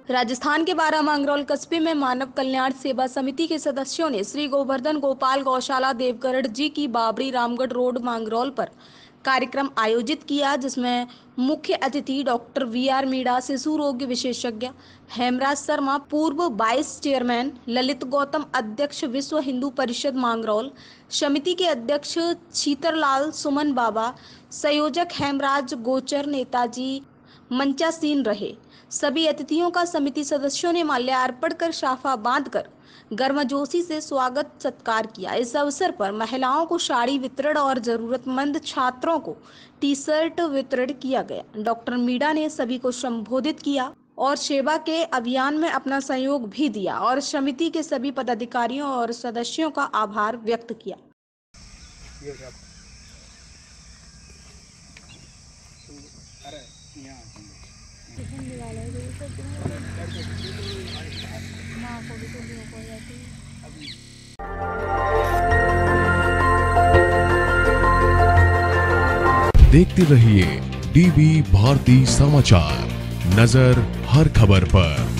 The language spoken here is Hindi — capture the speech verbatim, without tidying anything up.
राजस्थान के बारा मांगरौल कस्बे में मानव कल्याण सेवा समिति के सदस्यों ने श्री गोवर्धन गोपाल गौशाला देवगढ़ जी की बाबरी रामगढ़ रोड मांगरौल पर कार्यक्रम आयोजित किया, जिसमें मुख्य अतिथि डॉक्टर वी आर मीणा, शिशु रोग विशेषज्ञ हेमराज शर्मा, पूर्व वाइस चेयरमैन ललित गौतम, अध्यक्ष विश्व हिंदू परिषद मांगरौल, समिति के अध्यक्ष छीतरलाल सुमन बाबा, संयोजक हेमराज गोचर, नेताजी मंचासीन रहे। सभी अतिथियों का समिति सदस्यों ने माल्यार्पण कर साफा बांधकर गर्मजोशी से स्वागत सत्कार किया। इस अवसर पर महिलाओं को साड़ी वितरण और जरूरतमंद छात्रों को टी शर्ट वितरण किया गया। डॉक्टर मीणा ने सभी को संबोधित किया और सेवा के अभियान में अपना सहयोग भी दिया और समिति के सभी पदाधिकारियों और सदस्यों का आभार व्यक्त किया। देखते रहिए डीवी भारती समाचार, नजर हर खबर पर।